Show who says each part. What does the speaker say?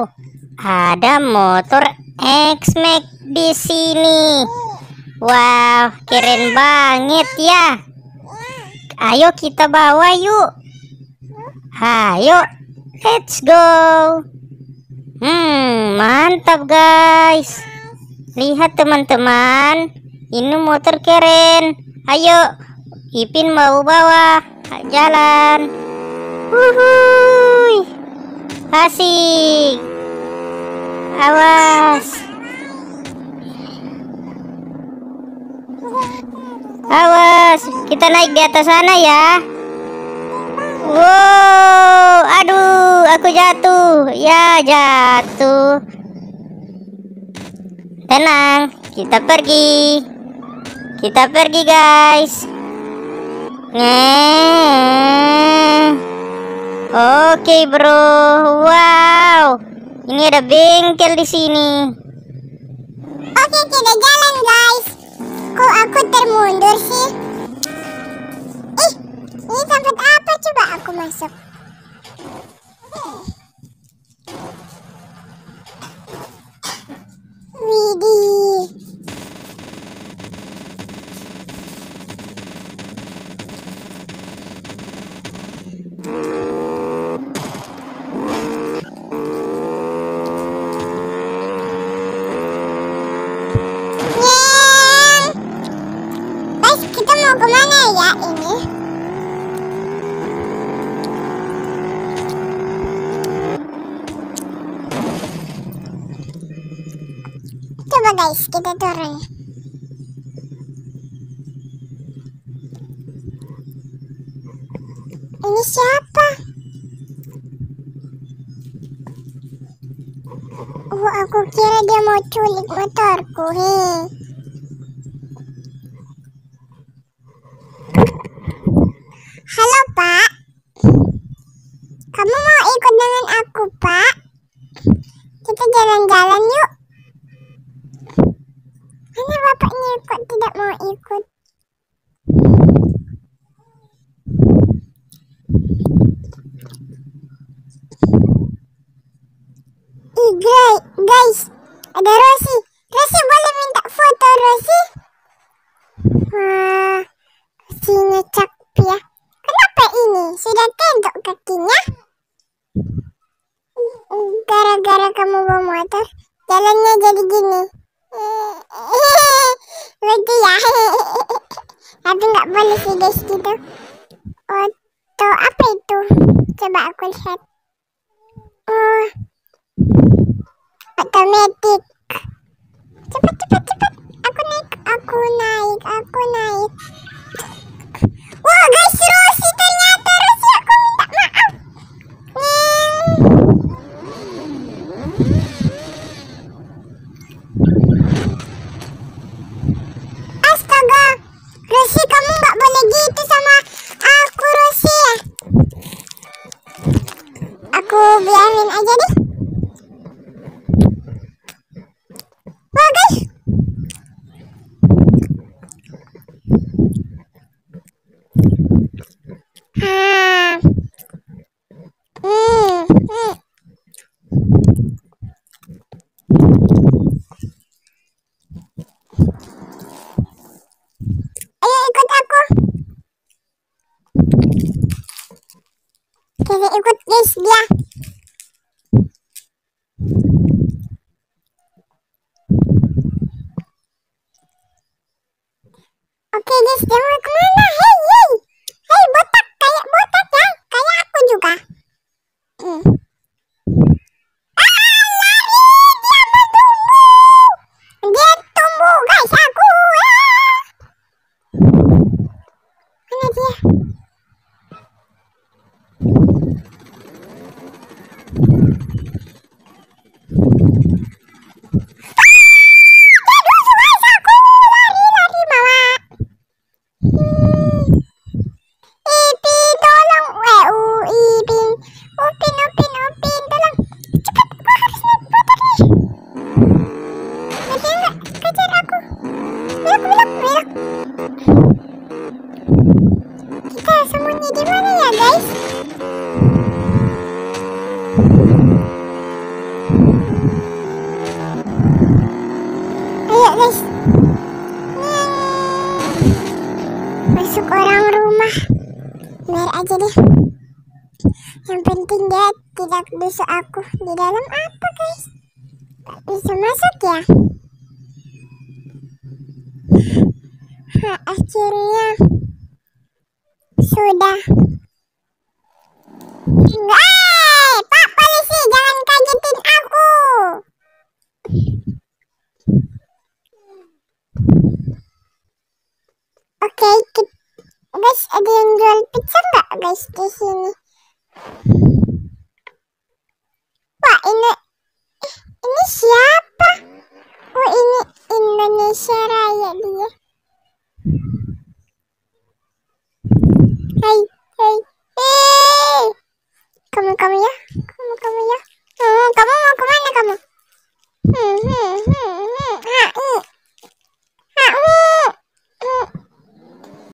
Speaker 1: Wow, ada motor X-Max di sini. Wow, keren banget ya. Ayo kita bawa yuk. Ayo, let's go. Mantap guys. Lihat teman-teman, ini motor keren. Ayo, Ipin mau bawa. Jalan. Wuhui. Asik. Awas. Awas, kita naik di atas sana ya. Wow, aduh, aku jatuh. Ya, jatuh. Tenang, kita pergi. Kita pergi, guys. Oke, bro. Wow. Ini ada bengkel di sini.
Speaker 2: Oke, kita jalan, guys. Kok aku termundur sih? Ini tempat apa? Coba aku masuk. Widih. Guys, kita mau kemana ya ini? Coba guys, kita turun. Ini siapa? Oh, aku kira dia mau culik motorku. Halo Pak, kamu mau ikut dengan aku Pak? Kita jalan-jalan yuk. Mana bapaknya kok tidak mau ikut? Guys, ada Rosi. Rosi boleh minta foto Rosi? Wah, Rosinya cakep ya. Kenapa ini? Sudah tentok kakinya? Gara-gara kamu bawa motor, jalannya jadi gini. Lucu ya. Tapi nggak boleh sih guys gitu. Auto apa itu? Coba aku lihat. Oh, otomatis. Cepat. Aku naik. Wah guys, Rosi, ternyata Rosi, aku minta maaf. Astaga, Rosi, kamu nggak boleh gitu sama aku, Rosi. Aku biarin aja deh. Wah guys, ayo ikut aku. Kita ikut guys dia. Oke guys, dia mau kemana? Hei botak, kayak botak ya, kayak aku juga. Lari, dia tumbuh guys, aku. Mana dia? Kita sembunyi di mana ya guys? aja deh. Yang penting dia tidak busuk aku. Di dalam apa guys? Gak bisa masuk ya? Akhirnya sudah. Pak polisi, jangan kagetin aku. Oke, guys, ada yang jual pizza nggak guys di sini? Wah, ini siapa? Oh, ini Indonesia Raya dia. Hai, hai, kamu ya, kamu ya. Kamu mau kemana kamu?